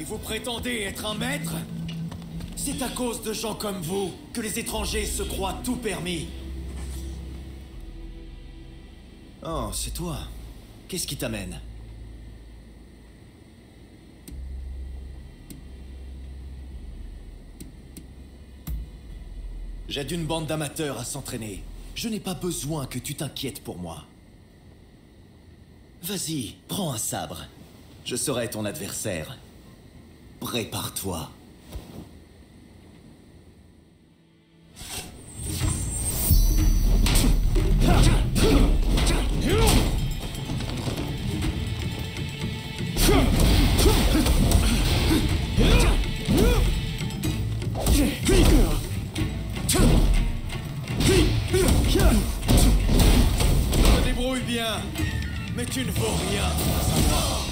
Et vous prétendez être un maître? C'est à cause de gens comme vous que les étrangers se croient tout permis. Oh, c'est toi. Qu'est-ce qui t'amène? J'aide une bande d'amateurs à s'entraîner. Je n'ai pas besoin que tu t'inquiètes pour moi. Vas-y, prends un sabre. Je serai ton adversaire. Prépare-toi. Je me débrouille bien, mais tu ne vaux rien face à moi.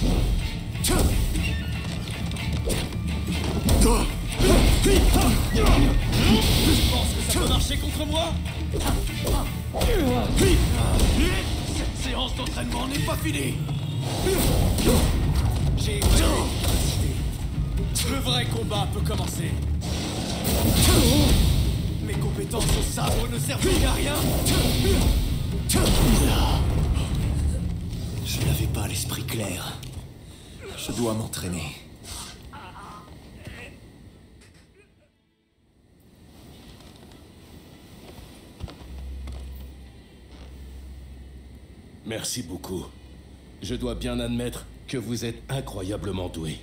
Tu penses que ça peut marcher contre moi? Cette séance d'entraînement n'est pas finie. J'ai évalué tes capacités. Le vrai combat peut commencer. Mes compétences au sabre ne servent à rien. Je n'avais pas l'esprit clair. Je dois m'entraîner. Merci beaucoup. Je dois bien admettre que vous êtes incroyablement doué.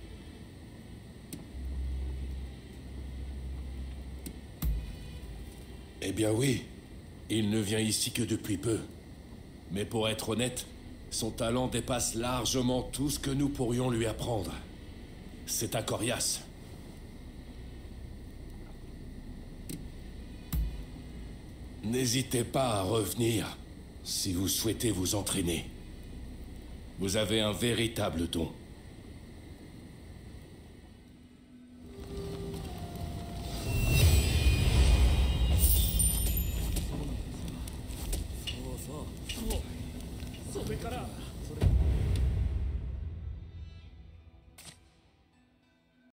Eh bien oui, il ne vient ici que depuis peu. Mais pour être honnête, son talent dépasse largement tout ce que nous pourrions lui apprendre. C'est un coriace. N'hésitez pas à revenir si vous souhaitez vous entraîner. Vous avez un véritable don.